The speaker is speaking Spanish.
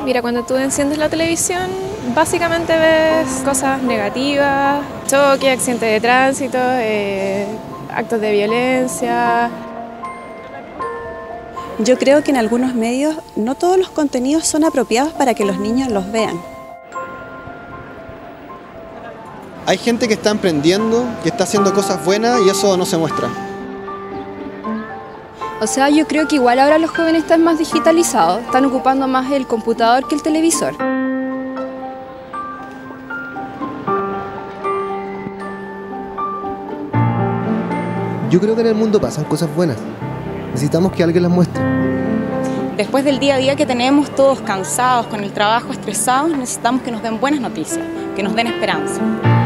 Mira, cuando tú enciendes la televisión, básicamente ves cosas negativas, choques, accidentes de tránsito, actos de violencia. Yo creo que en algunos medios no todos los contenidos son apropiados para que los niños los vean. Hay gente que está emprendiendo, que está haciendo cosas buenas y eso no se muestra. O sea, yo creo que igual ahora los jóvenes están más digitalizados, están ocupando más el computador que el televisor. Yo creo que en el mundo pasan cosas buenas. Necesitamos que alguien las muestre. Después del día a día que tenemos, todos cansados, con el trabajo, estresados, necesitamos que nos den buenas noticias, que nos den esperanza.